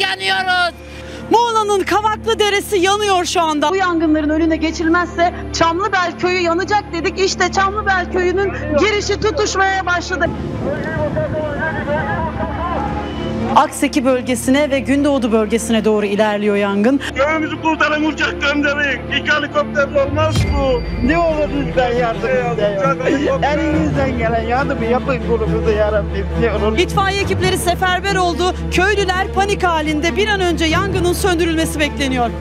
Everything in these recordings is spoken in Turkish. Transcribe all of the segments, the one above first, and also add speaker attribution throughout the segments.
Speaker 1: yanıyoruz.
Speaker 2: Muğla'nın Kavaklı Deresi yanıyor şu anda.
Speaker 3: Bu yangınların önüne geçilmezse Çamlıbel Köyü yanacak dedik. İşte Çamlıbel Köyü'nün girişi tutuşmaya başladı.
Speaker 2: Akseki bölgesine ve Gündoğdu bölgesine doğru ilerliyor yangın.
Speaker 4: Köyümüzü kurtaran uçak gönderin. İlk helikopterle olmaz bu.
Speaker 5: Ne olur lütfen yardım edin. Elinizden gelen yardımı yapın kulumuza yarabbim. Ne olur.
Speaker 2: İtfaiye ekipleri seferber oldu. Köylüler panik halinde. Bir an önce yangının söndürülmesi bekleniyor.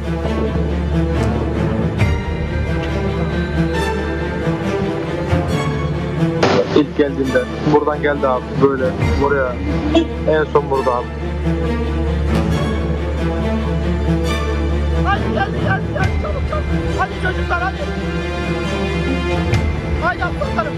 Speaker 6: İlk geldiğinde buradan geldi abi böyle buraya en son burada abi.
Speaker 5: Hadi geldi çabuk. Hadi çocuklar hadi. Hadi aslanlarım.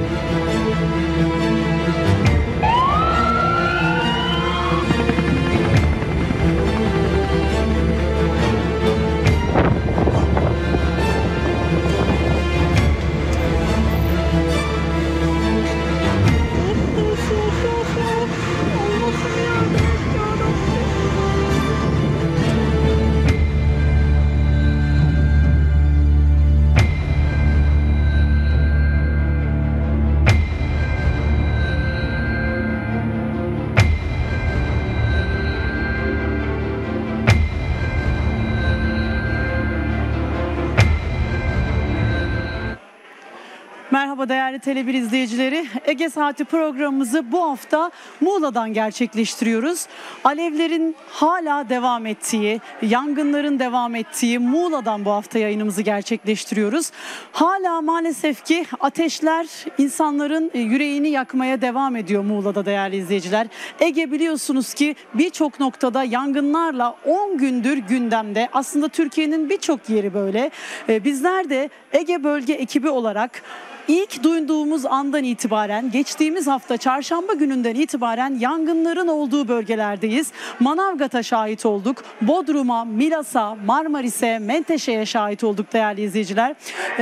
Speaker 2: Merhaba değerli Tele1 izleyicileri. Ege Saati programımızı bu hafta Muğla'dan gerçekleştiriyoruz. Alevlerin hala devam ettiği, yangınların devam ettiği Muğla'dan bu hafta yayınımızı gerçekleştiriyoruz. Hala maalesef ki ateşler insanların yüreğini yakmaya devam ediyor Muğla'da değerli izleyiciler. Ege biliyorsunuz ki birçok noktada yangınlarla 10 gündür gündemde. Aslında Türkiye'nin birçok yeri böyle. Bizler de Ege Bölge ekibi olarak İlk duyduğumuz andan itibaren, geçtiğimiz hafta çarşamba gününden itibaren yangınların olduğu bölgelerdeyiz. Manavgat'a şahit olduk. Bodrum'a, Milas'a, Marmaris'e, Menteşe'ye şahit olduk değerli izleyiciler.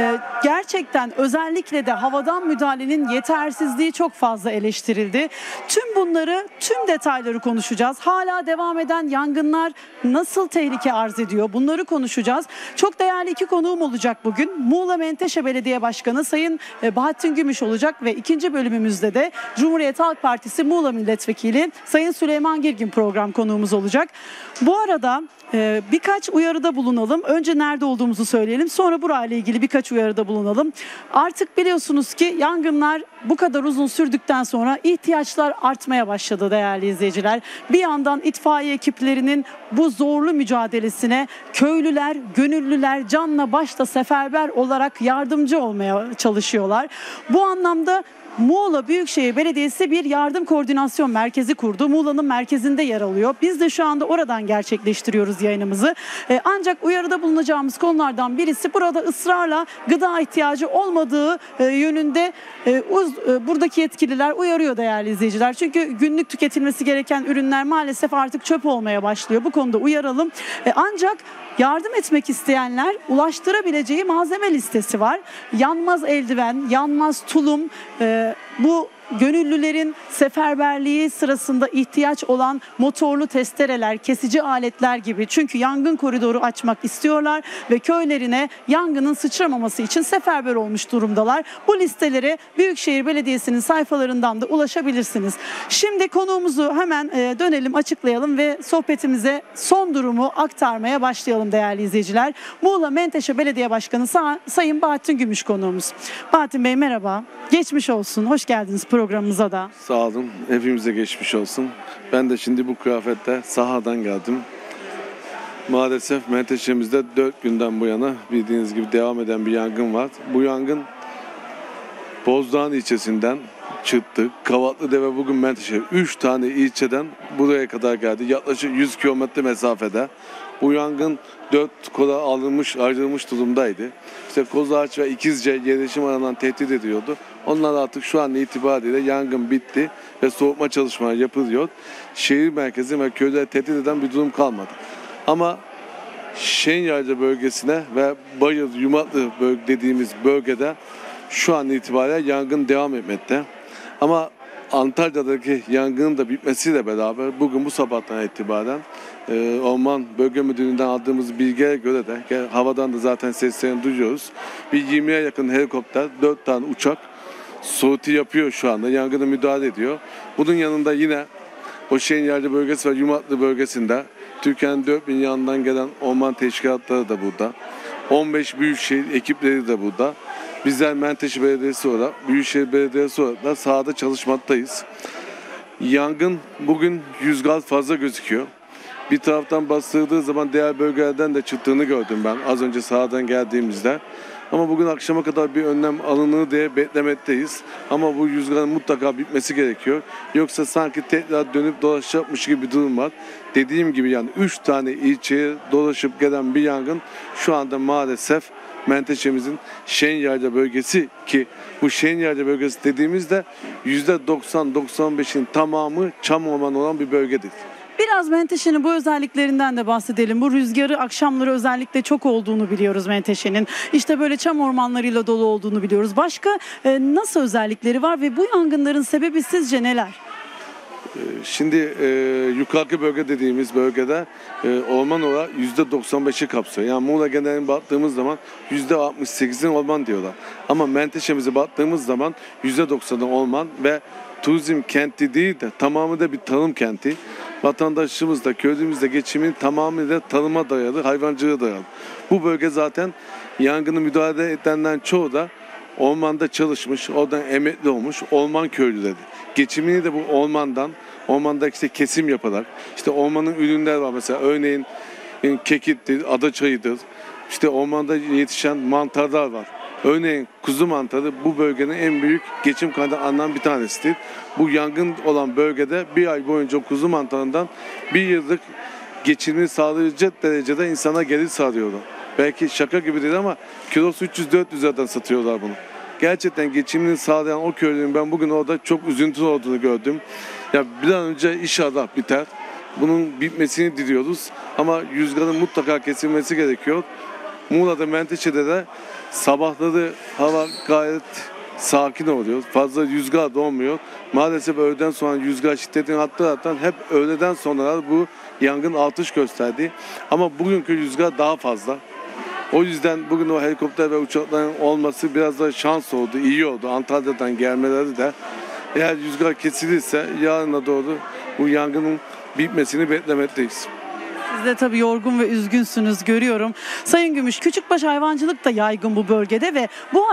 Speaker 2: Gerçekten özellikle de havadan müdahalenin yetersizliği çok fazla eleştirildi. Tüm bunları, tüm detayları konuşacağız. Hala devam eden yangınlar nasıl tehlike arz ediyor? Bunları konuşacağız. Çok değerli iki konuğum olacak bugün. Muğla Menteşe Belediye Başkanı Sayın Bahattin Gümüş olacak ve ikinci bölümümüzde de Cumhuriyet Halk Partisi Muğla Milletvekili Sayın Süleyman Girgin program konuğumuz olacak. Bu arada birkaç uyarıda bulunalım. Önce nerede olduğumuzu söyleyelim. Sonra burayla ilgili birkaç uyarıda bulunalım. Artık biliyorsunuz ki yangınlar bu kadar uzun sürdükten sonra ihtiyaçlar artmaya başladı değerli izleyiciler. Bir yandan itfaiye ekiplerinin bu zorlu mücadelesine köylüler, gönüllüler canla başla seferber olarak yardımcı olmaya çalışıyorlar. Bu anlamda Muğla Büyükşehir Belediyesi bir yardım koordinasyon merkezi kurdu. Muğla'nın merkezinde yer alıyor. Biz de şu anda oradan gerçekleştiriyoruz yayınımızı. Ancak uyarıda bulunacağımız konulardan birisi burada ısrarla gıda ihtiyacı olmadığı yönünde buradaki yetkililer uyarıyor değerli izleyiciler. Çünkü günlük tüketilmesi gereken ürünler maalesef artık çöp olmaya başlıyor. Bu konuda uyaralım. Ancak yardım etmek isteyenler ulaştırabileceği malzeme listesi var. Yanmaz eldiven, yanmaz tulum, bu gönüllülerin seferberliği sırasında ihtiyaç olan motorlu testereler, kesici aletler gibi. Çünkü yangın koridoru açmak istiyorlar ve köylerine yangının sıçramaması için seferber olmuş durumdalar. Bu listelere Büyükşehir Belediyesi'nin sayfalarından da ulaşabilirsiniz. Şimdi konuğumuzu hemen dönelim, açıklayalım ve sohbetimize son durumu aktarmaya başlayalım değerli izleyiciler. Muğla Menteşe Belediye Başkanı Sayın Bahattin Gümüş konuğumuz. Bahattin Bey merhaba. Geçmiş olsun. Hoş geldiniz programımıza da.
Speaker 7: Sağ olun. Hepimize geçmiş olsun. Ben de şimdi bu kıyafette sahadan geldim. Maalesef Menteşe'mizde 4 günden bu yana bildiğiniz gibi devam eden bir yangın var. Bu yangın Bozdağ ilçesinden çıktı. Kavaklıdere bugün Menteşe 3 tane ilçeden buraya kadar geldi. Yaklaşık 100 kilometre mesafede. Bu yangın 4 kola ayrılmış durumdaydı. İşte Kozağaç ve İkizce yerleşim alanından tehdit ediyordu. Onlar artık şu an itibariyle yangın bitti ve soğutma çalışmaları yapılıyor. Şehir merkezi ve köyleri tehdit eden bir durum kalmadı. Ama Şenyayla bölgesine ve Bayır, Yumaklı dediğimiz bölgede şu an itibariyle yangın devam etmekte. Ama Antalya'daki yangının da bitmesiyle beraber bugün bu sabahtan itibaren Orman Bölge Müdürlüğü'nden aldığımız bilgiye göre de havadan da zaten seslerini duyuyoruz. Bir 20'ye yakın helikopter, 4 tane uçak sorti yapıyor şu anda. Yangına müdahale ediyor. Bunun yanında yine o Şenyerli bölgesi ve Yumaklı bölgesinde Türkiye'nin 4000 yanından gelen orman teşkilatları da burada. 15 büyükşehir ekipleri de burada. Bizler Menteşe Belediyesi olarak, Büyükşehir Belediyesi olarak da sahada çalışmaktayız. Yangın bugün 100 gaz fazla gözüküyor. Bir taraftan bastırdığı zaman diğer bölgelerden de çıktığını gördüm ben az önce sahadan geldiğimizde. Ama bugün akşama kadar bir önlem alınır diye beklemekteyiz. Ama bu rüzgarın mutlaka bitmesi gerekiyor. Yoksa sanki tekrar dönüp dolaşacakmış gibi bir durum var. Dediğim gibi yani 3 tane ilçeye dolaşıp gelen bir yangın şu anda maalesef Menteşe'mizin Şenyayla bölgesi, ki bu Şenyayla bölgesi dediğimizde %90-95'in tamamı çam ormanı olan bir bölgedir.
Speaker 2: Biraz Menteşe'nin bu özelliklerinden de bahsedelim. Bu rüzgarı akşamları özellikle çok olduğunu biliyoruz Menteşe'nin. İşte böyle çam ormanlarıyla dolu olduğunu biliyoruz. Başka nasıl özellikleri var ve bu yangınların sebebi sizce neler?
Speaker 7: Şimdi yukarı bölge dediğimiz bölgede orman olarak %95'i kapsıyor. Yani Muğla geneline baktığımız zaman %68'in orman diyorlar. Ama Menteşe'mize baktığımız zaman %90'ı orman ve turizm kenti değil de tamamı da bir tarım kenti. Vatandaşımız da köylümüz de geçimin tamamıyla tarıma dayalı, hayvancılığa dayalı. Bu bölge zaten yangını müdahale edenlerin çoğu da ormanda çalışmış, oradan emekli olmuş orman köylüleri. Geçimini de bu ormanda işte kesim yaparak, işte ormanın ürünleri var mesela örneğin kekittir, adaçayıdır, işte ormanda yetişen mantarlar var. Örneğin kuzu mantarı bu bölgenin en büyük geçim kaynaklarından bir tanesidir. Bu yangın olan bölgede bir ay boyunca kuzu mantarından bir yıllık geçimini sağlayacak derecede insana gelir sağlıyorlar. Belki şaka gibi değil ama kilosu 300-400 liradan satıyorlar bunu. Gerçekten geçimini sağlayan o köylünün ben bugün orada çok üzüntülü olduğunu gördüm. Ya bir an önce inşallah biter. Bunun bitmesini diliyoruz ama rüzgarın mutlaka kesilmesi gerekiyor. Muğla'da, Menteşe'de de sabahları hava gayet sakin oluyor. Fazla rüzgar da olmuyor. Maalesef öğleden sonra rüzgar şiddetini arttıran hep öğleden sonra bu yangın artış gösterdi. Ama bugünkü rüzgar daha fazla. O yüzden bugün o helikopter ve uçakların olması biraz da şans oldu, iyi oldu. Antalya'dan gelmeleri de. Eğer rüzgar kesilirse yarına doğru bu yangının bitmesini beklemekteyiz.
Speaker 2: Siz de tabii yorgun ve üzgünsünüz görüyorum. Sayın Gümüş, küçükbaş hayvancılık da yaygın bu bölgede ve bu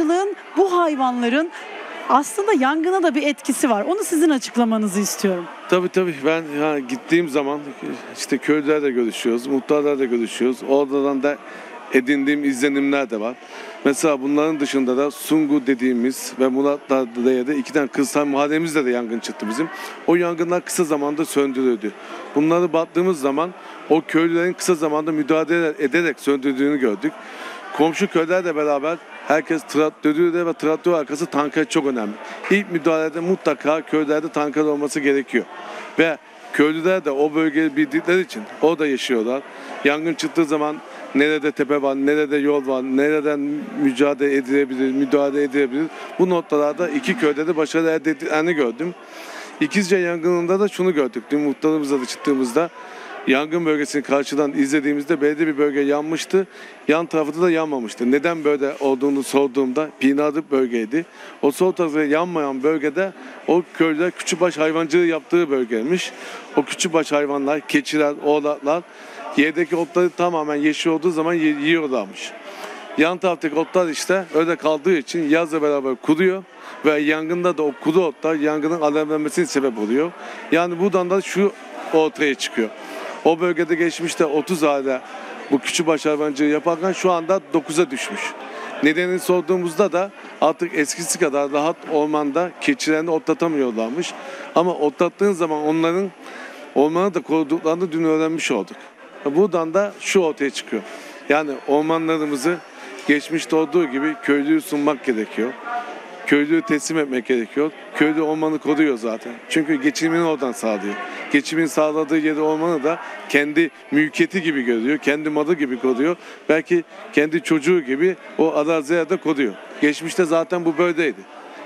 Speaker 2: hayvanların aslında yangına da bir etkisi var. Onu sizin açıklamanızı istiyorum.
Speaker 7: Tabii ben gittiğim zaman işte köylülerle görüşüyoruz, muhtarlarla görüşüyoruz. Oradan da edindiğim izlenimler de var. Mesela bunların dışında da Sungu dediğimiz ve Muratlar'da 2 tane kırsal mahallemizde de yangın çıktı bizim. O yangınlar kısa zamanda söndürüldü. Bunları baktığımız zaman o köylülerin kısa zamanda müdahale ederek söndürdüğünü gördük. Komşu köylerle beraber herkes traktörüyle ve traktör arkası tanker çok önemli. İlk müdahalede mutlaka köylerde tanker olması gerekiyor. Ve köylüler de o bölgeyi bildikleri için orada yaşıyorlar. Yangın çıktığı zaman nerede tepe var, nerede yol var, nereden müdahale edilebilir. Bu noktalarda 2 köyde de başarı elde ettiklerini gördüm. İkizce yangınında da şunu gördük. Dün muhtarımızla da çıktığımızda yangın bölgesini karşıdan izlediğimizde belli bir bölge yanmıştı. Yan tarafı da yanmamıştı. Neden böyle olduğunu sorduğumda Pinadık bölgeydi. O sol tarafı yanmayan bölgede o köylüler küçükbaş hayvancılığı yaptığı bölgeymiş. O küçükbaş hayvanlar, keçiler, oğlaklar yerdeki otları tamamen yeşil olduğu zaman yiyorlarmış. Yan taraftaki otlar işte öyle kaldığı için yazla beraber kuruyor ve yangında da o kuru otlar yangının alevlenmesine sebep oluyor. Yani buradan da şu ortaya çıkıyor. O bölgede geçmişte 30 aile bu küçükbaş hayvancılığı yaparken şu anda 9'a düşmüş. Nedenini sorduğumuzda da artık eskisi kadar rahat ormanda keçilerini otlatamıyorlarmış. Ama otlattığın zaman onların ormanı da koruduklarını dün öğrenmiş olduk. Buradan da şu ortaya çıkıyor. Yani ormanlarımızı geçmişte olduğu gibi köylüyü sunmak gerekiyor. Köylüyü teslim etmek gerekiyor. Köylü ormanı koruyor zaten. Çünkü geçimini oradan sağlıyor. Geçimin sağladığı yeri ormanı da kendi mülkiyeti gibi görüyor. Kendi malı gibi koruyor. Belki kendi çocuğu gibi o araziye de koruyor. Geçmişte zaten bu böyleydi.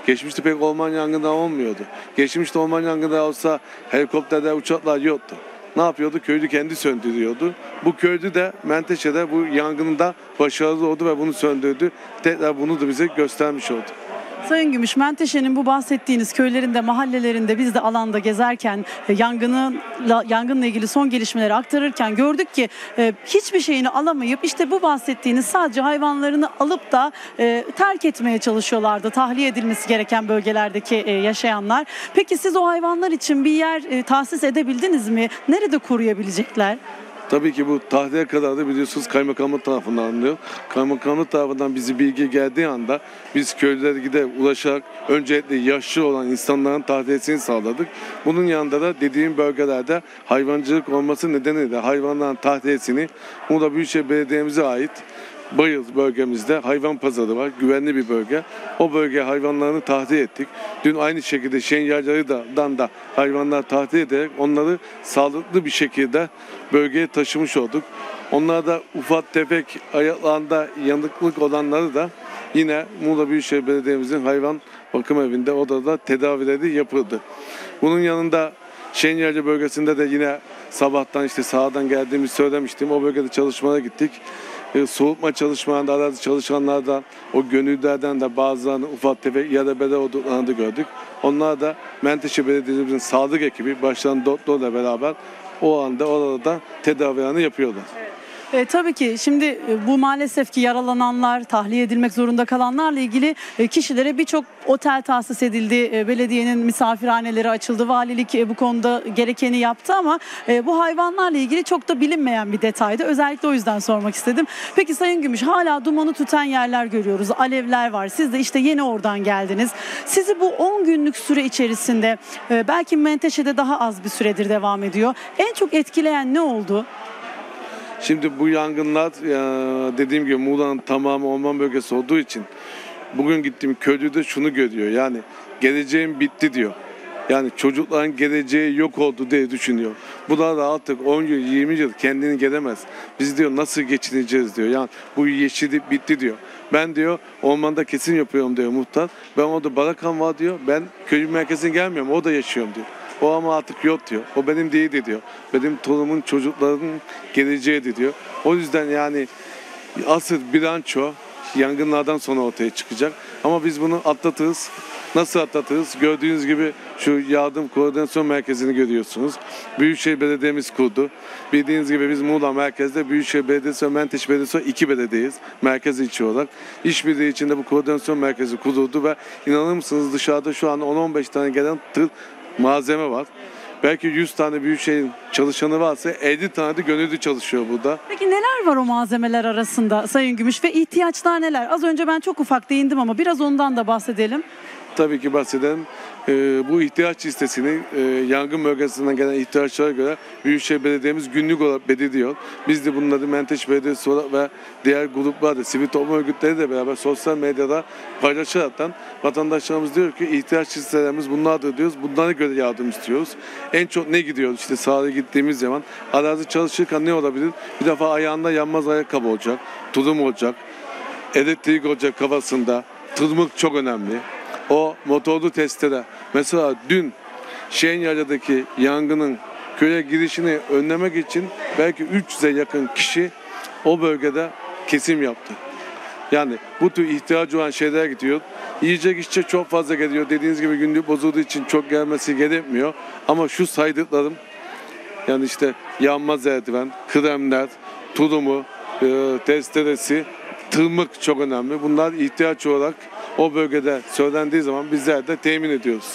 Speaker 7: Geçmişte pek orman yangında olmuyordu. Geçmişte orman yangında olsa helikopterler, uçaklar yoktu. Ne yapıyordu? Köylü kendi söndürüyordu. Bu köylü de Menteşe'de bu yangında başarılı oldu ve bunu söndürdü. Tekrar bunu da bize göstermiş oldu.
Speaker 2: Sayın Gümüş, Menteşe'nin bu bahsettiğiniz köylerinde, mahallelerinde biz de alanda gezerken yangınla ilgili son gelişmeleri aktarırken gördük ki hiçbir şeyini alamayıp işte bu bahsettiğiniz sadece hayvanlarını alıp da terk etmeye çalışıyorlardı. Tahliye edilmesi gereken bölgelerdeki yaşayanlar. Peki siz o hayvanlar için bir yer tahsis edebildiniz mi? Nerede koruyabilecekler?
Speaker 7: Tabii ki bu tahliye kararı biliyorsunuz kaymakamlık tarafından alınıyor. Kaymakamlık tarafından bizi bilgi geldiği anda biz köylülere gidip ulaşarak öncelikle yaşlı olan insanların tahliyesini sağladık. Bunun yanında da dediğim bölgelerde hayvancılık olması nedeniyle hayvanların tahliyesini Muğla Büyükşehir Belediye'mize ait Bayıl bölgemizde hayvan pazarı var. Güvenli bir bölge. O bölgeye hayvanlarını tahliye ettik. Dün aynı şekilde Şenyerler'den da hayvanlar tahliye ederek onları sağlıklı bir şekilde bölgeye taşımış olduk. Onlar da ufak tefek ayaklarında yanıklık olanları da yine Muğla Büyükşehir Belediye'mizin hayvan bakım evinde odada tedavileri yapıldı. Bunun yanında Şenyerli bölgesinde de yine sabahtan işte sahadan geldiğimizi söylemiştim. O bölgede çalışmalara gittik. Soğutma çalışmalarında arazi çalışanlardan, o gönüllülerden de bazılarını ufak tefek ya da bedel olduklarını da gördük. Onlar da Menteşe Belediye'mizin sağlık ekibi baştan doktorla beraber o anda orada tedavilerini yapıyorlar.
Speaker 2: Tabii ki şimdi bu maalesef ki yaralananlar, tahliye edilmek zorunda kalanlarla ilgili kişilere birçok otel tahsis edildi. Belediyenin misafirhaneleri açıldı. Valilik bu konuda gerekeni yaptı ama bu hayvanlarla ilgili çok da bilinmeyen bir detaydı. Özellikle o yüzden sormak istedim. Peki Sayın Gümüş, hala dumanı tüten yerler görüyoruz. Alevler var. Siz de işte yeni oradan geldiniz. Sizi bu 10 günlük süre içerisinde belki Menteşe'de daha az bir süredir devam ediyor. En çok etkileyen ne oldu?
Speaker 7: Şimdi bu yangınlar dediğim gibi Muğla'nın tamamı orman bölgesi olduğu için bugün gittiğim köylü de şunu görüyor. Yani geleceğim bitti diyor. Yani çocukların geleceği yok oldu diye düşünüyor. Bu da artık 10 yıl 20 yıl kendini gelemez. Biz diyor nasıl geçineceğiz diyor. Yani bu yeşillik bitti diyor. Ben diyor ormanda kesin yapıyorum diyor muhtar. Ben orada barakam var diyor. Ben köyün merkezine gelmiyorum. Orada yaşıyorum diyor. O ama artık yok diyor. O benim değildi diyor. Benim torunumun çocuklarının geleceğiydi diyor. O yüzden yani asıl bilanço yangınlardan sonra ortaya çıkacak. Ama biz bunu atlatırız. Nasıl atlatırız? Gördüğünüz gibi şu yardım koordinasyon merkezini görüyorsunuz. Büyükşehir Belediye'miz kurdu. Bildiğiniz gibi biz Muğla merkezde Büyükşehir Belediyesi ve Menteşe Belediyesi 2 belediyeyiz. Merkez ilçe olarak. İşbirliği içinde bu koordinasyon merkezi kuruldu ve inanır mısınız dışarıda şu an 10-15 tane gelen tır malzeme var. Belki 100 tane Büyükşehir'in çalışanı varsa 50 tane de gönüllü çalışıyor burada.
Speaker 2: Peki neler var o malzemeler arasında Sayın Gümüş ve ihtiyaçlar neler? Az önce ben çok ufak değindim ama biraz ondan da bahsedelim.
Speaker 7: Tabii ki bahsedelim. Bu ihtiyaç listesini yangın bölgesinden gelen ihtiyaçlara göre Büyükşehir Belediye'miz günlük olarak belirliyor. Biz de bunları Menteşe Belediyesi ve diğer gruplar da sivil toplum örgütleri de beraber sosyal medyada paylaşaraktan vatandaşlarımız diyor ki ihtiyaç listelerimiz bunlardır diyoruz. Bunlara göre yardım istiyoruz. En çok ne gidiyor? İşte sahaya gittiğimiz zaman arazi çalışırken ne olabilir? Bir defa ayağında yanmaz ayakkabı olacak, tulum olacak, elektrik olacak kafasında, tırmık çok önemli. O motorlu testere. Mesela dün Şenyer'deki yangının köye girişini önlemek için belki 300'e yakın kişi o bölgede kesim yaptı. Yani bu tür ihtiyacı olan şeyler gidiyor. Yiyecek içecek çok fazla geliyor. Dediğiniz gibi günlük bozulduğu için çok gelmesi gerekmiyor. Ama şu saydıklarım yani işte yanmaz eldiven, kremler, tulumu, testeresi, tırmık çok önemli. Bunlar ihtiyaç olarak o bölgede söylendiği zaman bizler de temin ediyoruz.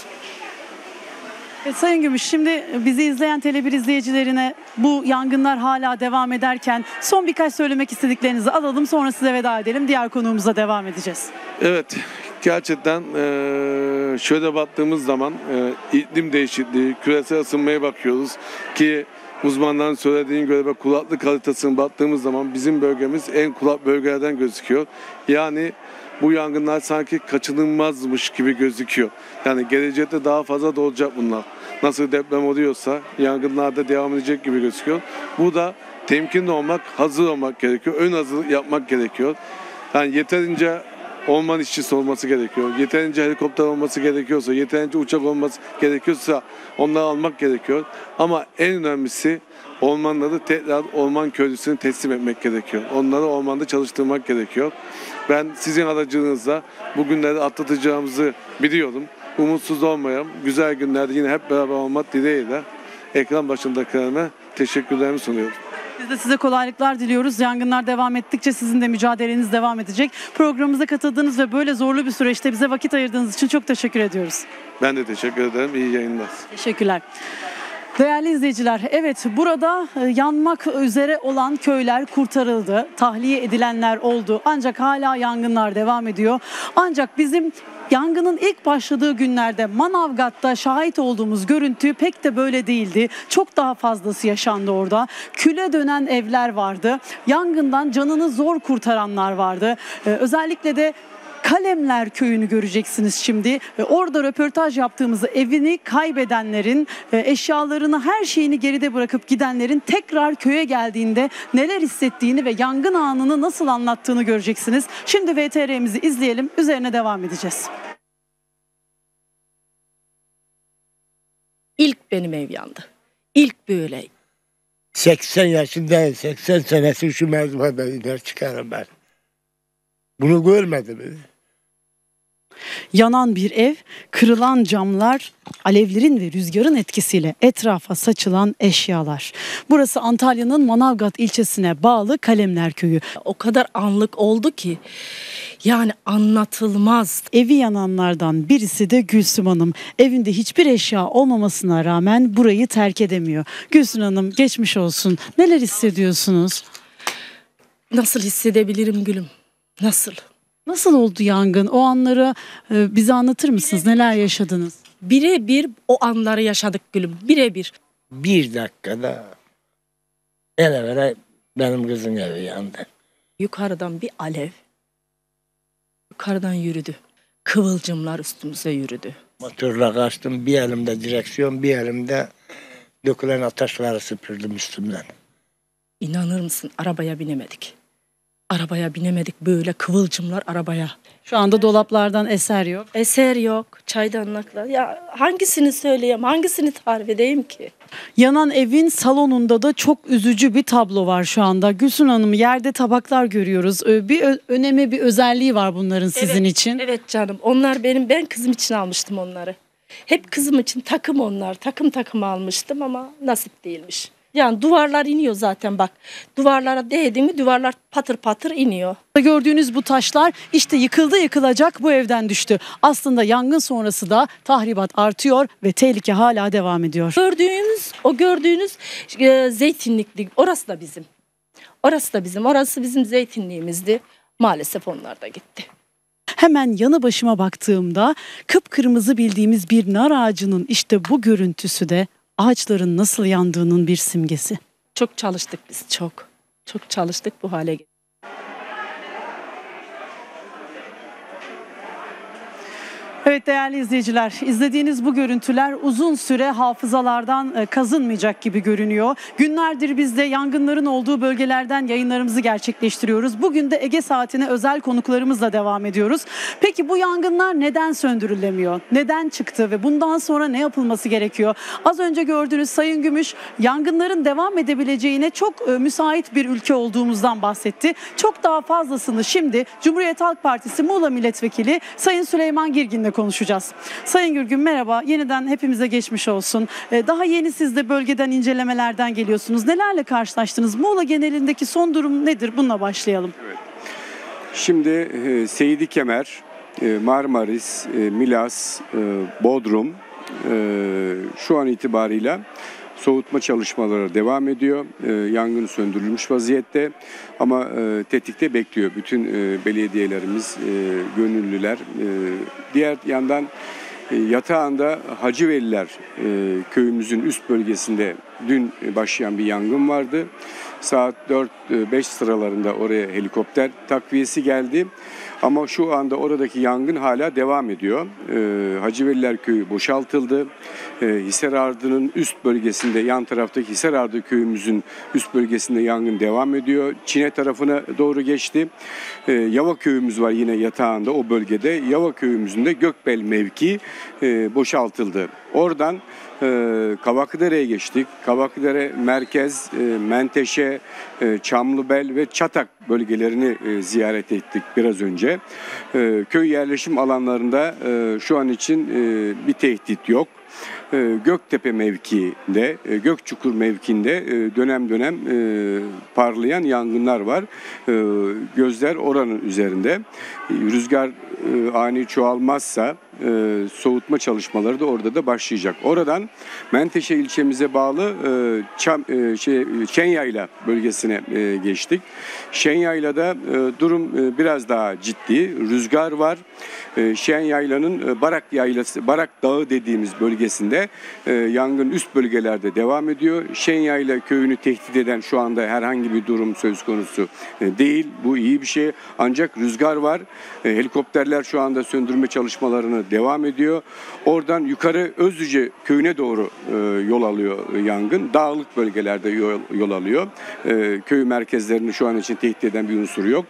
Speaker 2: Sayın Gümüş, şimdi bizi izleyen Tele1 izleyicilerine bu yangınlar hala devam ederken son birkaç söylemek istediklerinizi alalım, sonra size veda edelim. Diğer konuğumuza devam edeceğiz.
Speaker 7: Evet, gerçekten şöyle baktığımız zaman iklim değişikliği, küresel ısınmaya bakıyoruz ki uzmanların söylediğine göre ve kuraklık haritasına baktığımız zaman bizim bölgemiz en kurak bölgelerden gözüküyor. Yani bu yangınlar sanki kaçınılmazmış gibi gözüküyor. Yani gelecekte daha fazla da olacak bunlar. Nasıl deprem oluyorsa yangınlar da devam edecek gibi gözüküyor. Bu da temkinli olmak, hazır olmak gerekiyor. Ön hazırlık yapmak gerekiyor. Yani yeterince orman işçisi olması gerekiyor. Yeterince helikopter olması gerekiyorsa, yeterince uçak olması gerekiyorsa onları almak gerekiyor. Ama en önemlisi ormanları tekrar orman köylüsüne teslim etmek gerekiyor. Onları ormanda çalıştırmak gerekiyor. Ben sizin aracınızla bu günleri atlatacağımızı biliyorum. Umutsuz olmayalım. Güzel günlerde yine hep beraber olmak dileğiyle ekran başındakilerine teşekkürlerimi sunuyorum.
Speaker 2: Biz de size kolaylıklar diliyoruz. Yangınlar devam ettikçe sizin de mücadeleniz devam edecek. Programımıza katıldığınız ve böyle zorlu bir süreçte bize vakit ayırdığınız için çok teşekkür ediyoruz.
Speaker 7: Ben de teşekkür ederim. İyi yayınlar.
Speaker 2: Teşekkürler. Değerli izleyiciler, evet burada yanmak üzere olan köyler kurtarıldı. Tahliye edilenler oldu. Ancak hala yangınlar devam ediyor. Ancak bizim yangının ilk başladığı günlerde Manavgat'ta şahit olduğumuz görüntü pek de böyle değildi. Çok daha fazlası yaşandı orada. Küle dönen evler vardı. Yangından canını zor kurtaranlar vardı. Özellikle de Kalemler Köyü'nü göreceksiniz şimdi. Orada röportaj yaptığımızda evini kaybedenlerin, eşyalarını, her şeyini geride bırakıp gidenlerin tekrar köye geldiğinde neler hissettiğini ve yangın anını nasıl anlattığını göreceksiniz. Şimdi VTR'mizi izleyelim, üzerine devam edeceğiz.
Speaker 1: İlk benim ev yandı. İlk böyle.
Speaker 5: 80 yaşındayım. 80 senesi şu merdivenden iner çıkarım ben. Bunu görmedim.
Speaker 2: Yanan bir ev, kırılan camlar, alevlerin ve rüzgarın etkisiyle etrafa saçılan eşyalar. Burası Antalya'nın Manavgat ilçesine bağlı Kalemler Köyü.
Speaker 1: O kadar anlık oldu ki yani anlatılmaz.
Speaker 2: Evi yananlardan birisi de Gülsüm Hanım. Evinde hiçbir eşya olmamasına rağmen burayı terk edemiyor. Gülsüm Hanım, geçmiş olsun. Neler hissediyorsunuz?
Speaker 1: Nasıl hissedebilirim gülüm? Nasıl?
Speaker 2: Nasıl oldu yangın? O anları bize anlatır mısınız? Neler yaşadınız?
Speaker 1: Birebir o anları yaşadık gülüm. Birebir.
Speaker 5: Bir dakikada ele vere benim kızın evi yandı.
Speaker 1: Yukarıdan bir alev. Yukarıdan yürüdü. Kıvılcımlar üstümüze yürüdü.
Speaker 5: Motorla kaçtım. Bir elimde direksiyon, bir elimde dökülen ateşleri süpürdüm üstümden.
Speaker 1: İnanır mısın? Arabaya binemedik. Arabaya binemedik, böyle kıvılcımlar arabaya.
Speaker 2: Şu anda dolaplardan eser yok.
Speaker 1: Eser yok, çaydanlıklar. Ya hangisini söyleyeyim, hangisini tarif edeyim ki?
Speaker 2: Yanan evin salonunda da çok üzücü bir tablo var şu anda. Gülsün Hanım, yerde tabaklar görüyoruz. Bir önemi, bir özelliği var bunların sizin için.
Speaker 1: Evet canım, onlar ben kızım için almıştım onları. Hep kızım için takım onlar, takım almıştım ama nasip değilmiş. Yani duvarlar iniyor zaten bak. Duvarlara değdi mi duvarlar patır patır iniyor.
Speaker 2: Gördüğünüz bu taşlar işte yıkılacak bu evden düştü. Aslında yangın sonrası da tahribat artıyor ve tehlike hala devam ediyor.
Speaker 1: Gördüğünüz zeytinlikli, orası da bizim. Orası bizim zeytinliğimizdi. Maalesef onlar da gitti.
Speaker 2: Hemen yanı başıma baktığımda kıpkırmızı bildiğimiz bir nar ağacının işte bu görüntüsü de ağaçların nasıl yandığının bir simgesi.
Speaker 1: Çok çalıştık biz, çok. Çok çalıştık bu hale geldik.
Speaker 2: Evet değerli izleyiciler, izlediğiniz bu görüntüler uzun süre hafızalardan kazınmayacak gibi görünüyor. Günlerdir biz de yangınların olduğu bölgelerden yayınlarımızı gerçekleştiriyoruz. Bugün de Ege Saati'ne özel konuklarımızla devam ediyoruz. Peki bu yangınlar neden söndürülemiyor? Neden çıktı ve bundan sonra ne yapılması gerekiyor? Az önce gördüğünüz Sayın Gümüş yangınların devam edebileceğine çok müsait bir ülke olduğumuzdan bahsetti. Çok daha fazlasını şimdi Cumhuriyet Halk Partisi Muğla Milletvekili Sayın Süleyman Girgin'le konuşacağız. Sayın Gürgün merhaba. Yeniden hepimize geçmiş olsun. Daha yeni siz de bölgeden incelemelerden geliyorsunuz. Nelerle karşılaştınız? Muğla genelindeki son durum nedir? Bununla başlayalım.
Speaker 8: Evet. Şimdi Seydi Kemer, Marmaris, Milas, Bodrum şu an itibarıyla soğutma çalışmaları devam ediyor. Yangın söndürülmüş vaziyette ama tetikte bekliyor bütün belediyelerimiz, gönüllüler. Diğer yandan Yatağan'da Hacıveliler köyümüzün üst bölgesinde dün başlayan bir yangın vardı. Saat 4-5 sıralarında oraya helikopter takviyesi geldi. Ama şu anda oradaki yangın hala devam ediyor. Hacıveliler Köyü boşaltıldı. Hisarardı'nın üst bölgesinde, yan taraftaki Hisarardı köyümüzün üst bölgesinde yangın devam ediyor. Çine tarafına doğru geçti. Yava köyümüz var yine yatağında o bölgede. Yava köyümüzün de Gökbel mevki boşaltıldı. Oradan Kavaklıdere'ye geçtik. Kavaklıdere merkez, Menteşe, Çamlıbel ve Çatak bölgelerini ziyaret ettik biraz önce. Köy yerleşim alanlarında şu an için bir tehdit yok. Göktepe mevkiinde, Gökçukur mevkiinde dönem dönem parlayan yangınlar var. Gözler oranın üzerinde. Rüzgar ani çoğalmazsa soğutma çalışmaları da orada da başlayacak. Oradan Menteşe ilçemize bağlı Şenyayla bölgesine geçtik. Şenyayla'da durum biraz daha ciddi. Rüzgar var. Şenyayla'nın Barak Dağı dediğimiz bölgesinde yangın üst bölgelerde devam ediyor. Şenyayla köyünü tehdit eden şu anda herhangi bir durum söz konusu değil. Bu iyi bir şey. Ancak rüzgar var. Helikopterler şu anda söndürme çalışmalarını devam ediyor. Oradan yukarı Özlüce köyüne doğru yol alıyor yangın. Dağlık bölgelerde yol alıyor. Köy merkezlerini şu an için tehdit eden bir unsur yok.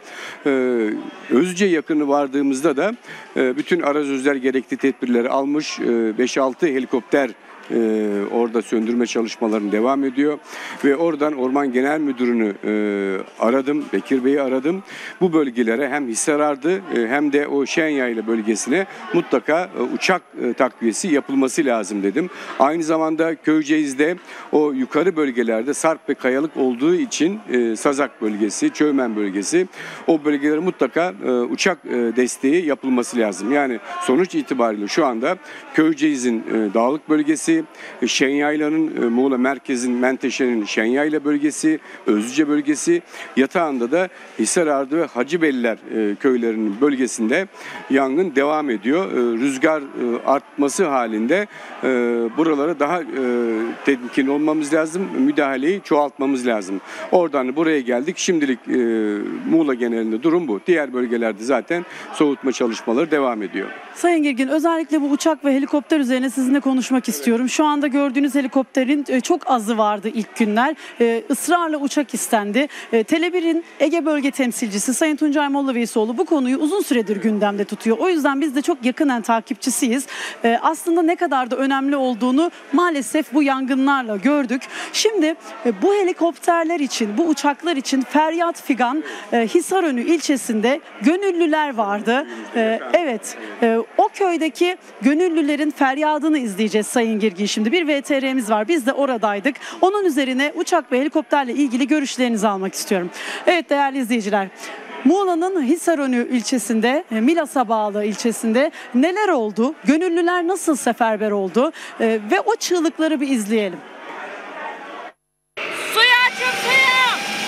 Speaker 8: Özlüce yakını vardığımızda da bütün arazözler gerekli tedbirleri almış. 5-6 helikopter orada söndürme çalışmalarını devam ediyor ve oradan Orman Genel Müdürünü aradım, Bekir Bey'i aradım. Bu bölgelere hem Hisarardı hem de o Şenyayla bölgesine mutlaka uçak takviyesi yapılması lazım dedim. Aynı zamanda Köyceğiz'de o yukarı bölgelerde sarp ve kayalık olduğu için Sazak bölgesi, Çövmen bölgesi o bölgelere mutlaka uçak desteği yapılması lazım. Yani sonuç itibariyle şu anda Köyceğiz'in dağlık bölgesi, Şenyayla'nın Muğla merkezin Menteşe'nin Şenyayla bölgesi, Özlüce bölgesi, yatağında da Hisarardı ve Hacıbeliler köylerinin bölgesinde yangın devam ediyor. Rüzgar artması halinde buralara daha temkin olmamız lazım, müdahaleyi çoğaltmamız lazım. Oradan buraya geldik. Şimdilik Muğla genelinde durum bu. Diğer bölgelerde zaten soğutma çalışmaları devam ediyor.
Speaker 2: Sayın Girgin, özellikle bu uçak ve helikopter üzerine sizinle konuşmak istiyorum. Şu anda gördüğünüz helikopterin çok azı vardı ilk günler. Israrla uçak istendi. Tele1'in Ege Bölge Temsilcisi Sayın Tuncay Molla-Veysoğlu bu konuyu uzun süredir gündemde tutuyor. O yüzden biz de çok yakından takipçisiyiz. Aslında ne kadar da önemli olduğunu maalesef bu yangınlarla gördük. Şimdi bu helikopterler için, bu uçaklar için feryat figan Hisarönü ilçesinde gönüllüler vardı. Evet, o köydeki gönüllülerin feryadını izleyeceğiz Sayın Girgin. Şimdi bir VTR'miz var. Biz de oradaydık. Onun üzerine uçak ve helikopterle ilgili görüşlerinizi almak istiyorum. Evet değerli izleyiciler. Muğla'nın Hisarönü ilçesinde, Milas'a bağlı ilçesinde neler oldu? Gönüllüler nasıl seferber oldu? Ve o çığlıkları bir izleyelim.
Speaker 9: Suya açın suya!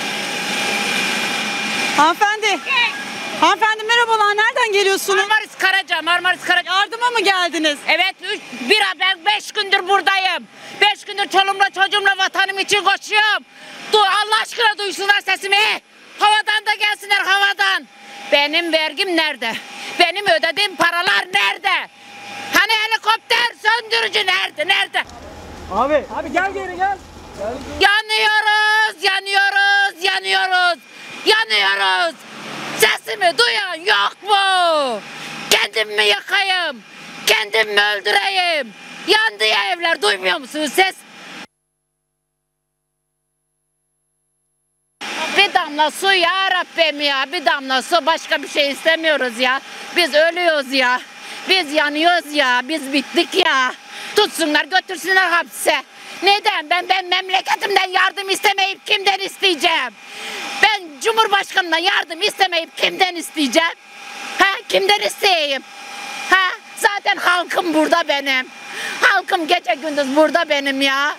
Speaker 2: Hanımefendi. Hanımefendi merhabalar. Nereden geliyorsunuz?
Speaker 9: Marmaris Karaca.
Speaker 2: Yardıma mı geldiniz?
Speaker 9: Evet, ben 5 gündür buradayım. 5 gündür çoluğumla çocuğumla vatanım için koşuyorum. Allah aşkına duysunlar sesimi. Havadan da gelsinler havadan. Benim vergim nerede? Benim ödediğim paralar nerede? Hani helikopter söndürücü nerede?
Speaker 10: Abi gel geri gel.
Speaker 9: Yanıyoruz. Sesimi duyan yok mu? Kendim mi yakayım? Kendim mi öldüreyim? Yandı ya evler, duymuyor musunuz ses? Bir damla su ya Rabbim ya. Bir damla su, başka bir şey istemiyoruz ya. Biz ölüyoruz ya. Biz yanıyoruz ya. Biz bittik ya. Tutsunlar götürsünler hapse. Neden? Ben memleketimden yardım istemeyip kimden isteyeceğim? Ben Cumhurbaşkanı'ndan yardım istemeyip kimden isteyeceğim? Kimden isteyeyim? Zaten halkım burada benim. Halkım gece gündüz burada benim ya.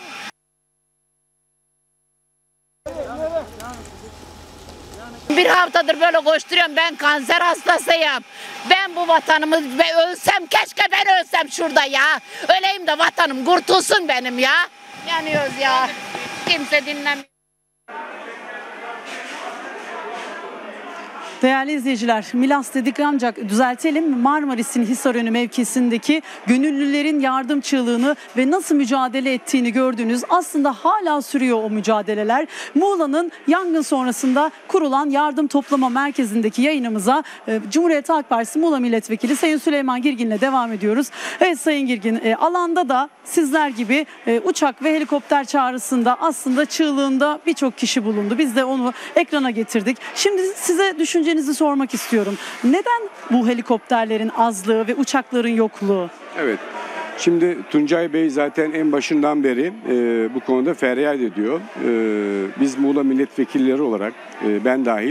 Speaker 9: Bir haftadır böyle koşturuyorum. Ben kanser hastasıyım. Ben bu vatanımı ölsem, keşke ben ölsem şurada ya. Öleyim de vatanım kurtulsun benim ya. Yanıyoruz ya. Kimse dinlemiyor.
Speaker 2: Değerli izleyiciler, Milas dedik ancak düzeltelim. Marmaris'in Hisarönü mevkisindeki gönüllülerin yardım çığlığını ve nasıl mücadele ettiğini gördünüz. Aslında hala sürüyor o mücadeleler. Muğla'nın yangın sonrasında kurulan yardım toplama merkezindeki yayınımıza Cumhuriyet Halk Partisi Muğla Milletvekili Sayın Süleyman Girgin'le devam ediyoruz. Evet Sayın Girgin, alanda da sizler gibi uçak ve helikopter çağrısında aslında çığlığında birçok kişi bulundu. Biz de onu ekrana getirdik. Şimdi size düşüncenizi sormak istiyorum. Neden bu helikopterlerin azlığı ve uçakların yokluğu?
Speaker 8: Evet. Şimdi Tuncay Bey zaten en başından beri bu konuda feryat ediyor. Biz Muğla milletvekilleri olarak ben dahil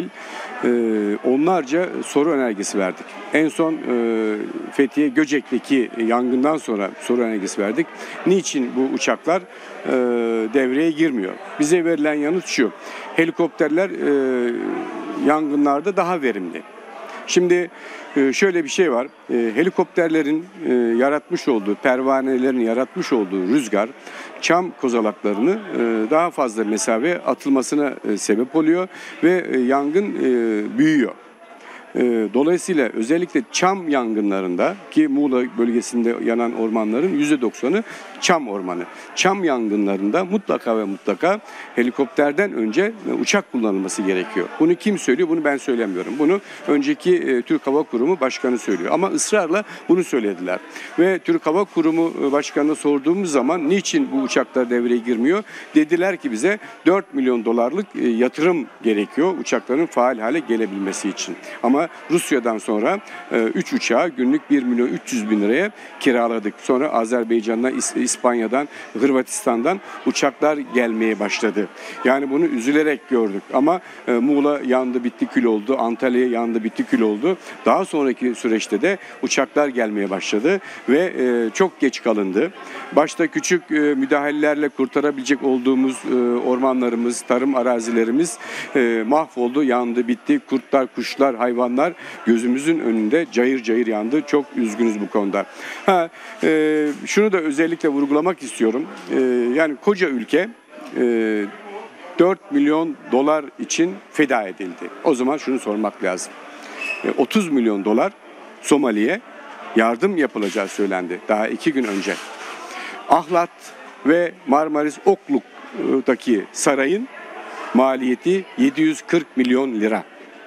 Speaker 8: onlarca soru önergesi verdik. En son Fethiye Göcek'teki yangından sonra soru önergesi verdik. Niçin bu uçaklar devreye girmiyor? Bize verilen yanıt şu: helikopterler yangınlarda daha verimli. Şimdi şöyle bir şey var. Helikopterlerin yaratmış olduğu, pervanelerin yaratmış olduğu rüzgar çam kozalaklarını daha fazla mesafeye atılmasına sebep oluyor ve yangın büyüyor. Dolayısıyla özellikle çam yangınlarında, ki Muğla bölgesinde yanan ormanların %90'ı çam ormanı. Çam yangınlarında mutlaka ve mutlaka helikopterden önce uçak kullanılması gerekiyor. Bunu kim söylüyor? Bunu ben söylemiyorum. Bunu önceki Türk Hava Kurumu Başkanı söylüyor. Ama ısrarla bunu söylediler. Ve Türk Hava Kurumu Başkanı'na sorduğumuz zaman niçin bu uçaklar devreye girmiyor? Dediler ki bize 4 milyon dolarlık yatırım gerekiyor uçakların faal hale gelebilmesi için. Ama Rusya'dan sonra 3 uçağı günlük 1 milyon 300 bin liraya kiraladık. Sonra Azerbaycan'dan, İspanya'dan, Hırvatistan'dan uçaklar gelmeye başladı. Yani bunu üzülerek gördük. Ama Muğla yandı bitti kül oldu. Antalya yandı bitti kül oldu. Daha sonraki süreçte de uçaklar gelmeye başladı ve çok geç kalındı. Başta küçük müdahalelerle kurtarabilecek olduğumuz ormanlarımız, tarım arazilerimiz mahvoldu, yandı, bitti. Kurtlar, kuşlar, hayvanlar gözümüzün önünde cayır cayır yandı. Çok üzgünüz bu konuda. Şunu da özellikle vurgulamak istiyorum. Yani koca ülke 4 milyon dolar için feda edildi. O zaman şunu sormak lazım. 30 milyon dolar Somali'ye yardım yapılacağı söylendi daha 2 gün önce. Ahlat ve Marmaris Okluk'taki sarayın maliyeti 740 milyon lira.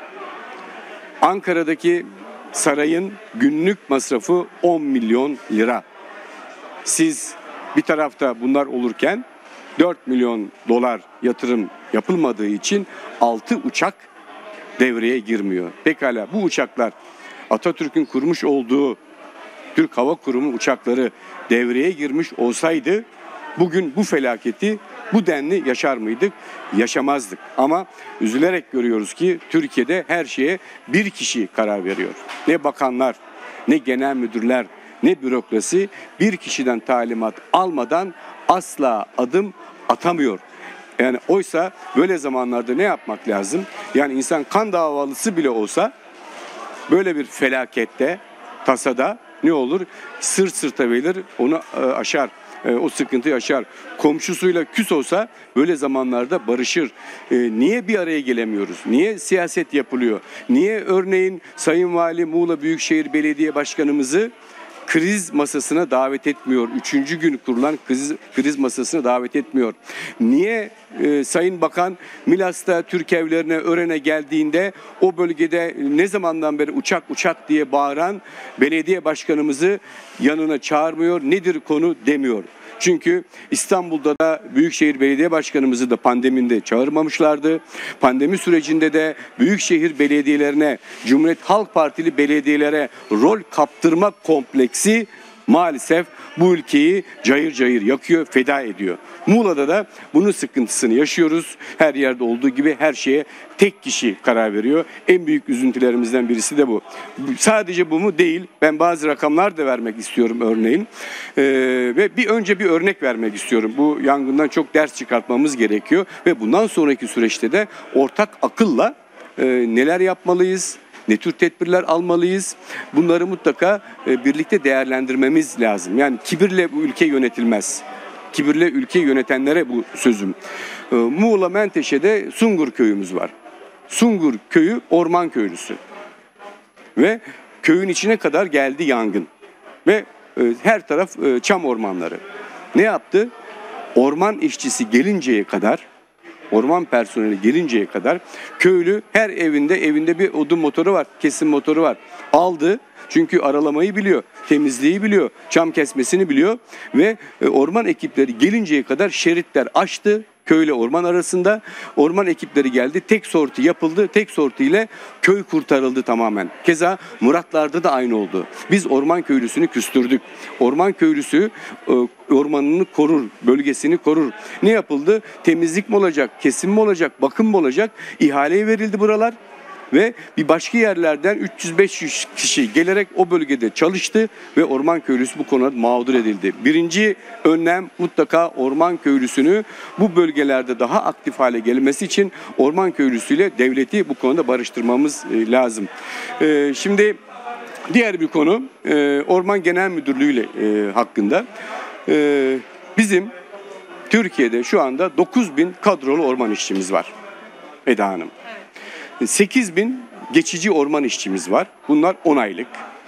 Speaker 8: Ankara'daki sarayın günlük masrafı 10 milyon lira. Siz bir tarafta bunlar olurken 4 milyon dolar yatırım yapılmadığı için 6 uçak devreye girmiyor. Pekala bu uçaklar Atatürk'ün kurmuş olduğu Türk Hava Kurumu uçakları devreye girmiş olsaydı bugün bu felaketi bu denli yaşar mıydık? Yaşamazdık. Ama üzülerek görüyoruz ki Türkiye'de her şeye bir kişi karar veriyor. Ne bakanlar, ne genel müdürler, ne bürokrasi bir kişiden talimat almadan asla adım atamıyor. Yani oysa böyle zamanlarda ne yapmak lazım? Yani insan kan davalısı bile olsa böyle bir felakette, tasada ne olur? Sırt sırta verilir, onu aşar. O sıkıntıyı aşar. Komşusuyla küs olsa böyle zamanlarda barışır. Niye bir araya gelemiyoruz? Niye siyaset yapılıyor? Niye örneğin Sayın Vali Muğla Büyükşehir Belediye Başkanımızı kriz masasına davet etmiyor? 3. gün kurulan kriz masasına davet etmiyor. Niye Sayın Bakan Milas'ta Türk evlerine, Ören'e geldiğinde o bölgede ne zamandan beri uçak diye bağıran belediye başkanımızı yanına çağırmıyor? Nedir konu demiyor. Çünkü İstanbul'da da Büyükşehir Belediye Başkanımızı da pandemide çağırmamışlardı. Pandemi sürecinde de büyükşehir belediyelerine, Cumhuriyet Halk Partili belediyelere rol kaptırma kompleksi maalesef bu ülkeyi cayır cayır yakıyor, feda ediyor. Muğla'da da bunun sıkıntısını yaşıyoruz. Her yerde olduğu gibi her şeye tek kişi karar veriyor. En büyük üzüntülerimizden birisi de bu. Sadece bu mu? Değil. Ben bazı rakamlar da vermek istiyorum örneğin. Ve önce bir örnek vermek istiyorum. Bu yangından çok ders çıkartmamız gerekiyor. Ve bundan sonraki süreçte de ortak akılla neler yapmalıyız? Ne tür tedbirler almalıyız? Bunları mutlaka birlikte değerlendirmemiz lazım. Yani kibirle bu ülke yönetilmez. Kibirle ülkeyi yönetenlere bu sözüm. Muğla Menteşe'de Sungur köyümüz var. Sungur köyü orman köylüsü. Ve köyün içine kadar geldi yangın. Ve her taraf çam ormanları. Ne yaptı? Orman işçisi gelinceye kadar, orman personeli gelinceye kadar köylü her evinde bir odun motoru var, kesim motoru var. Aldı. Çünkü aralamayı biliyor, temizliği biliyor, çam kesmesini biliyor ve orman ekipleri gelinceye kadar şeritler açtı. Köyle orman arasında orman ekipleri geldi. Tek sorti yapıldı. Tek sorti ile köy kurtarıldı tamamen. Keza Muratlar'da da aynı oldu. Biz orman köylüsünü küstürdük. Orman köylüsü ormanını korur, bölgesini korur. Ne yapıldı? Temizlik mi olacak, kesim mi olacak, bakım mı olacak? İhaleye verildi buralar. Ve bir başka yerlerden 300-500 kişi gelerek o bölgede çalıştı ve orman köylüsü bu konuda mağdur edildi. Birinci önlem mutlaka orman köylüsünü bu bölgelerde daha aktif hale gelmesi için orman köylüsüyle devleti bu konuda barıştırmamız lazım. Şimdi diğer bir konu Orman Genel Müdürlüğü ile hakkında. Bizim Türkiye'de şu anda 9.000 kadrolu orman işçimiz var Eda Hanım. 8.000 geçici orman işçimiz var. Bunlar 10 aylık.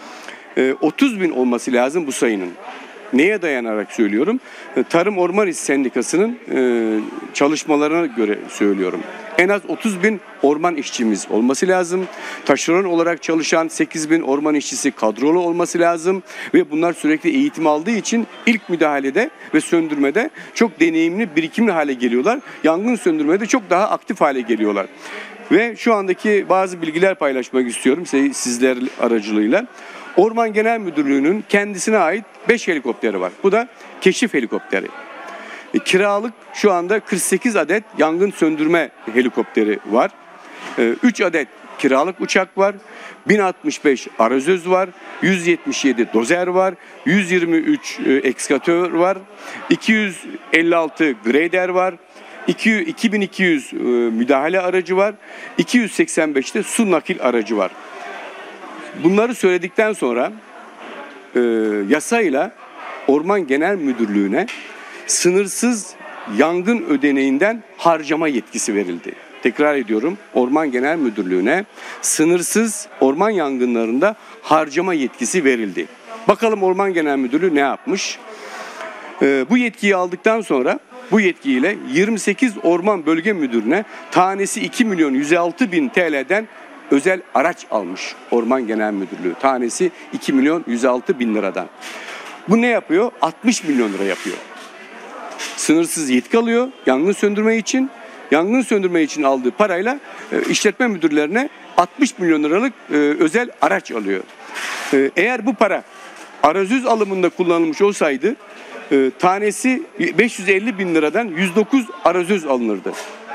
Speaker 8: 30.000 olması lazım bu sayının. Neye dayanarak söylüyorum? Tarım Orman İş Sendikası'nın çalışmalarına göre söylüyorum. En az 30.000 orman işçimiz olması lazım. Taşeron olarak çalışan 8.000 orman işçisi kadrolu olması lazım. Ve bunlar sürekli eğitim aldığı için ilk müdahalede ve söndürmede çok deneyimli, birikimli hale geliyorlar. Yangın söndürmede çok daha aktif hale geliyorlar. Ve şu andaki bazı bilgiler paylaşmak istiyorum sizler aracılığıyla. Orman Genel Müdürlüğü'nün kendisine ait 5 helikopteri var. Bu da keşif helikopteri. Kiralık şu anda 48 adet yangın söndürme helikopteri var. 3 adet kiralık uçak var. 1065 arazöz var. 177 dozer var. 123 ekskatör var. 256 grader var. 2200 müdahale aracı var. 285'te su nakil aracı var. Bunları söyledikten sonra yasayla Orman Genel Müdürlüğü'ne sınırsız yangın ödeneğinden harcama yetkisi verildi. Tekrar ediyorum, Orman Genel Müdürlüğü'ne sınırsız orman yangınlarında harcama yetkisi verildi. Bakalım Orman Genel Müdürlüğü ne yapmış? Bu yetkiyi aldıktan sonra bu yetkiyle 28 Orman Bölge Müdürü'ne tanesi 2.106.000 TL'den özel araç almış Orman Genel Müdürlüğü. Tanesi 2.106.000 liradan. Bu ne yapıyor? 60 milyon lira yapıyor. Sınırsız yetki alıyor yangın söndürme için. Yangın söndürme için aldığı parayla işletme müdürlerine 60 milyon liralık özel araç alıyor. Eğer bu para arazöz alımında kullanılmış olsaydı tanesi 550.000 liradan 109 arazöz alınırdı.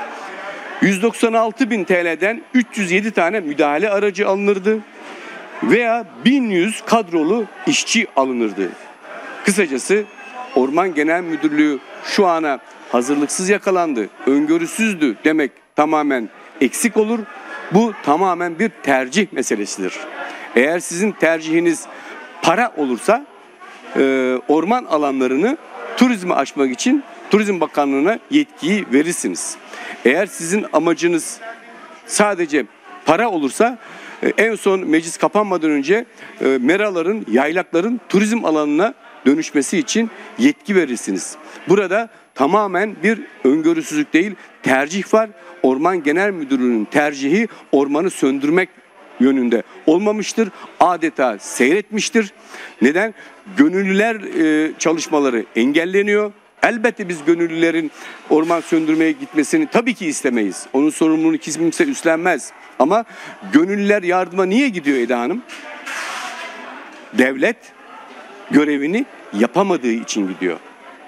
Speaker 8: 196.000 TL'den 307 tane müdahale aracı alınırdı veya 1100 kadrolu işçi alınırdı. Kısacası Orman Genel Müdürlüğü şu ana hazırlıksız yakalandı, öngörüsüzdü demek tamamen eksik olur. Bu tamamen bir tercih meselesidir. Eğer sizin tercihiniz para olursa orman alanlarını turizme açmak için Turizm Bakanlığı'na yetkiyi verirsiniz. Eğer sizin amacınız sadece para olursa en son meclis kapanmadan önce meraların, yaylakların turizm alanına dönüşmesi için yetki verirsiniz. Burada tamamen bir öngörüsüzlük değil, tercih var. Orman Genel Müdürlüğü'nün tercihi ormanı söndürmek yönünde olmamıştır. Adeta seyretmiştir. Neden? Gönüllüler çalışmaları engelleniyor. Elbette biz gönüllülerin orman söndürmeye gitmesini tabii ki istemeyiz. Onun sorumluluğunu kimse üstlenmez. Ama gönüllüler yardıma niye gidiyor Eda Hanım? Devlet görevini yapamadığı için gidiyor.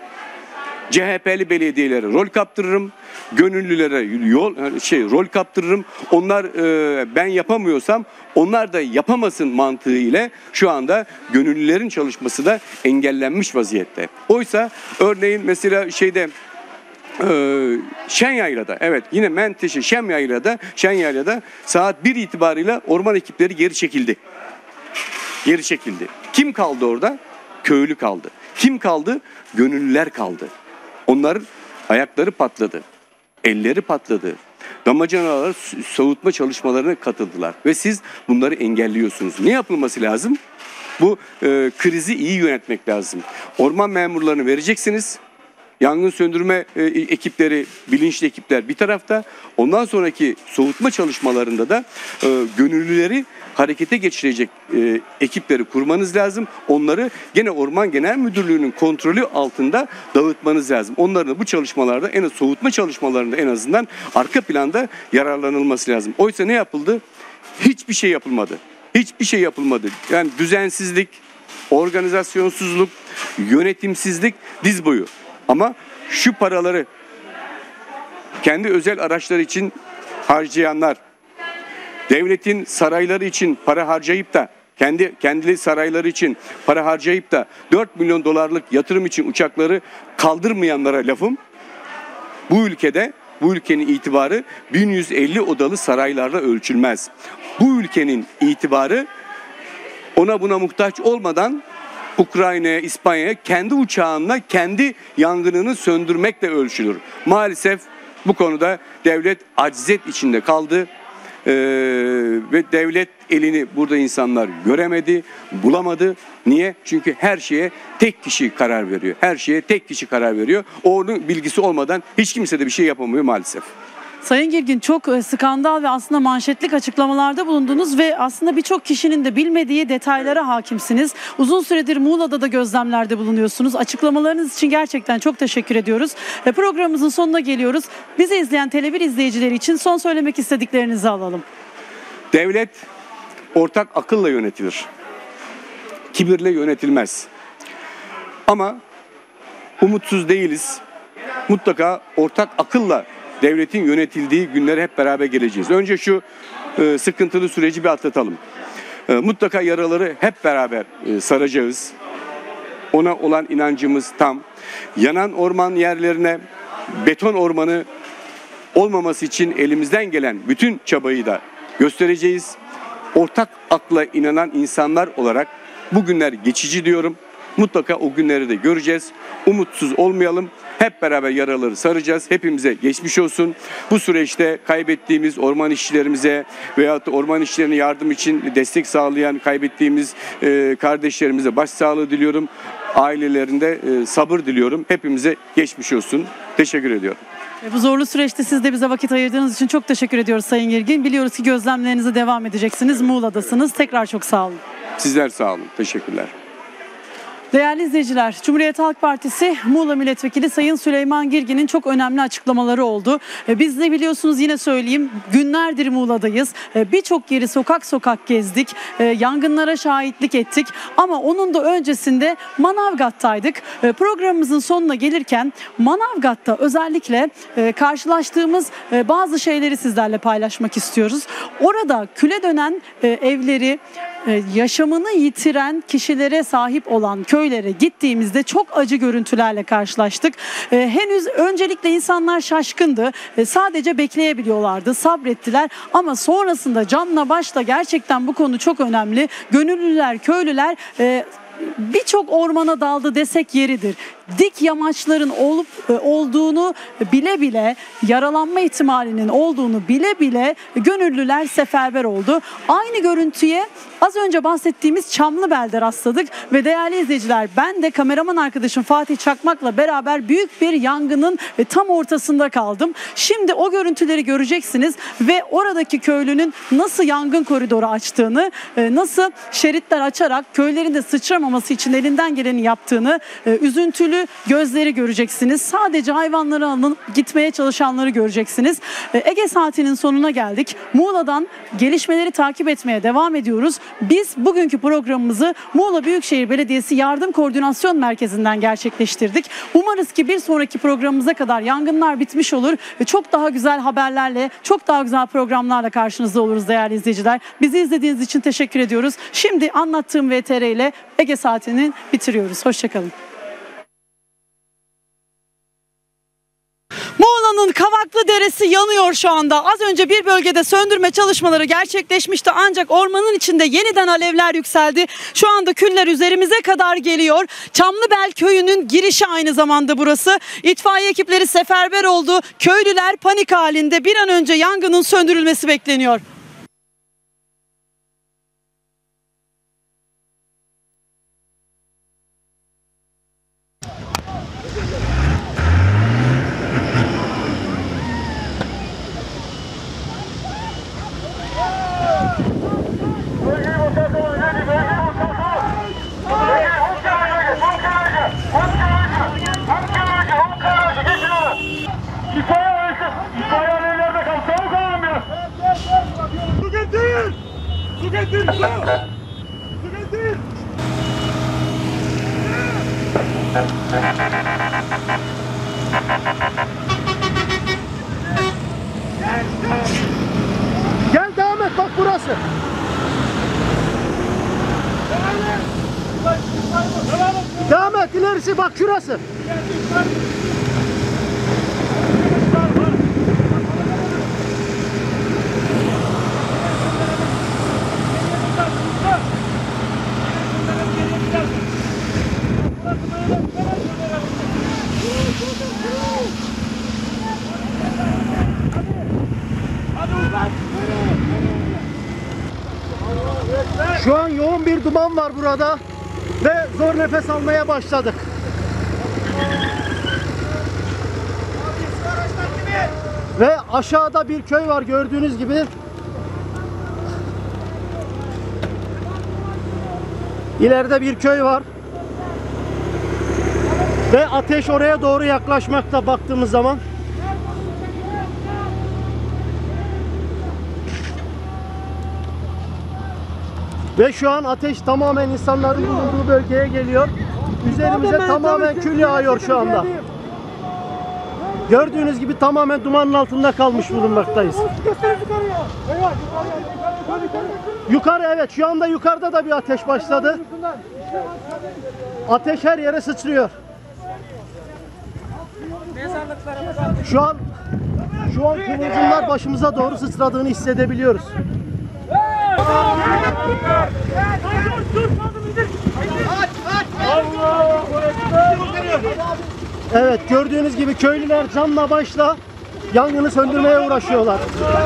Speaker 8: CHP'li belediyelere rol kaptırırım, gönüllülere rol kaptırırım. Onlar ben yapamıyorsam onlar da yapamasın mantığı ile şu anda gönüllülerin çalışması da engellenmiş vaziyette. Oysa örneğin mesela Şenyayla'da, evet yine Menteşe Şenyayla'da saat 1 itibarıyla orman ekipleri geri çekildi. Kim kaldı orada? Köylü kaldı. Kim kaldı? Gönüllüler kaldı. Onların ayakları patladı. Elleri patladı. damacanalar soğutma çalışmalarına katıldılar. Ve siz bunları engelliyorsunuz. Ne yapılması lazım? Bu krizi iyi yönetmek lazım. Orman memurlarını vereceksiniz. Yangın söndürme ekipleri, bilinçli ekipler bir tarafta. Ondan sonraki soğutma çalışmalarında da gönüllüleri harekete geçirecek ekipleri kurmanız lazım. Onları gene Orman Genel Müdürlüğü'nün kontrolü altında dağıtmanız lazım. Onların bu çalışmalarda, soğutma çalışmalarında en azından arka planda yararlanılması lazım. Oysa ne yapıldı? Hiçbir şey yapılmadı. Hiçbir şey yapılmadı. Yani düzensizlik, organizasyonsuzluk, yönetimsizlik diz boyu. Ama şu paraları kendi özel araçları için harcayanlar, devletin sarayları için para harcayıp da kendi sarayları için para harcayıp da 4 milyon dolarlık yatırım için uçakları kaldırmayanlara lafım, bu ülkenin itibarı 1150 odalı saraylarla ölçülmez. Bu ülkenin itibarı ona buna muhtaç olmadan Ukrayna'ya, İspanya'ya kendi uçağınla kendi yangınını söndürmekle ölçülür. Maalesef bu konuda devlet acziyet içinde kaldı. Ve devlet elini burada insanlar göremedi, bulamadı. Niye? Çünkü her şeye tek kişi karar veriyor. Her şeye tek kişi karar veriyor. Onun bilgisi olmadan hiç kimse de bir şey yapamıyor maalesef.
Speaker 2: Sayın Girgin, çok skandal ve aslında manşetlik açıklamalarda bulundunuz ve aslında birçok kişinin de bilmediği detaylara hakimsiniz. Uzun süredir Muğla'da da gözlemlerde bulunuyorsunuz. Açıklamalarınız için gerçekten çok teşekkür ediyoruz. Programımızın sonuna geliyoruz. Bizi izleyen Tele1 izleyicileri için son söylemek istediklerinizi alalım.
Speaker 8: Devlet ortak akılla yönetilir. Kibirle yönetilmez. Ama umutsuz değiliz. Mutlaka ortak akılla devletin yönetildiği günlere hep beraber geleceğiz. Önce şu sıkıntılı süreci bir atlatalım. Mutlaka yaraları hep beraber saracağız. Ona olan inancımız tam. Yanan orman yerlerine beton ormanı olmaması için elimizden gelen bütün çabayı da göstereceğiz. Ortak akla inanan insanlar olarak bu günler geçici diyorum. Mutlaka o günleri de göreceğiz. Umutsuz olmayalım. Hep beraber yaraları saracağız. Hepimize geçmiş olsun. Bu süreçte kaybettiğimiz orman işçilerimize veyahut da orman işçilerine yardım için destek sağlayan kaybettiğimiz kardeşlerimize başsağlığı diliyorum. Ailelerinde sabır diliyorum. Hepimize geçmiş olsun. Teşekkür ediyorum.
Speaker 2: Bu zorlu süreçte siz de bize vakit ayırdığınız için çok teşekkür ediyoruz Sayın Girgin. Biliyoruz ki gözlemlerinize devam edeceksiniz. Muğla'dasınız. Tekrar çok sağ olun.
Speaker 8: Sizler sağ olun. Teşekkürler.
Speaker 2: Değerli izleyiciler, Cumhuriyet Halk Partisi Muğla Milletvekili Sayın Süleyman Girgin'in çok önemli açıklamaları oldu. Biz de biliyorsunuz, yine söyleyeyim, günlerdir Muğla'dayız. Birçok yeri sokak sokak gezdik, yangınlara şahitlik ettik ama onun da öncesinde Manavgat'taydık. Programımızın sonuna gelirken Manavgat'ta özellikle karşılaştığımız bazı şeyleri sizlerle paylaşmak istiyoruz. Orada küle dönen evleri, yaşamını yitiren kişilere sahip olan köylere gittiğimizde çok acı görüntülerle karşılaştık. Henüz öncelikle insanlar şaşkındı. Sadece bekleyebiliyorlardı, sabrettiler ama sonrasında canla başla, gerçekten bu konu çok önemli. Gönüllüler, köylüler birçok ormana daldı desek yeridir. Dik yamaçların olduğunu bile bile, yaralanma ihtimalinin olduğunu bile bile gönüllüler seferber oldu. Aynı görüntüye az önce bahsettiğimiz Çamlıbel'de rastladık ve değerli izleyiciler, ben de kameraman arkadaşım Fatih Çakmak'la beraber büyük bir yangının tam ortasında kaldım. Şimdi o görüntüleri göreceksiniz ve oradaki köylünün nasıl yangın koridoru açtığını, nasıl şeritler açarak köylerin de sıçramaması için elinden geleni yaptığını, üzüntülü gözleri göreceksiniz. Sadece hayvanları alıp gitmeye çalışanları göreceksiniz. Ege Saati'nin sonuna geldik. Muğla'dan gelişmeleri takip etmeye devam ediyoruz. Biz bugünkü programımızı Muğla Büyükşehir Belediyesi Yardım Koordinasyon Merkezi'nden gerçekleştirdik. Umarız ki bir sonraki programımıza kadar yangınlar bitmiş olur ve çok daha güzel haberlerle, çok daha güzel programlarla karşınızda oluruz değerli izleyiciler. Bizi izlediğiniz için teşekkür ediyoruz. Şimdi anlattığım VTR ile Ege Saati'ni bitiriyoruz. Hoşçakalın. Muğla'nın Kavaklı Deresi yanıyor şu anda. Az önce bir bölgede söndürme çalışmaları gerçekleşmişti ancak ormanın içinde yeniden alevler yükseldi. Şu anda küller üzerimize kadar geliyor. Çamlıbel köyünün girişi aynı zamanda burası. İtfaiye ekipleri seferber oldu. Köylüler panik halinde. Bir an önce yangının söndürülmesi bekleniyor.
Speaker 4: Su getir! Su getir! Su! Su getir!
Speaker 10: Gel devam et, bak burası. Devam et, ilerisi bak şurası. Şu an yoğun bir duman var burada ve zor nefes almaya başladık. Ve aşağıda bir köy var gördüğünüz gibi. İleride bir köy var. Ve ateş oraya doğru yaklaşmakta baktığımız zaman. Ve şu an ateş tamamen insanların bulunduğu bölgeye geliyor. Üzerimize tamamen kül yağıyor şu anda. Gördüğünüz gibi tamamen dumanın altında kalmış bulunmaktayız. Yukarı, evet, şu anda yukarıda da bir ateş başladı. Ateş her yere sıçrıyor. Şu an kıvılcımlar başımıza doğru sıçradığını hissedebiliyoruz. Evet, gördüğünüz gibi köylüler canla başla yangını söndürmeye uğraşıyorlar.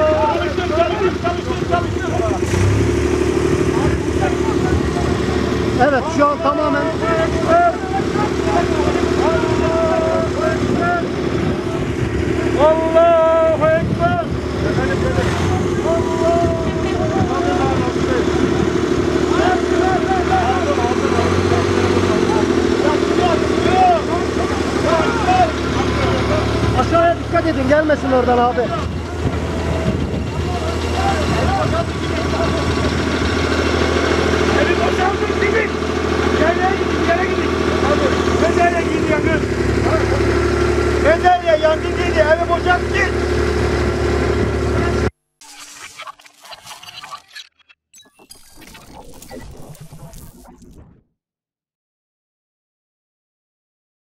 Speaker 10: Evet, şu an tamamen
Speaker 4: Allahu Ekber!
Speaker 10: aşağıya dikkat edin, gelmesin oradan abi.
Speaker 4: Eli boşaltın, gidin! Yerlere gidin!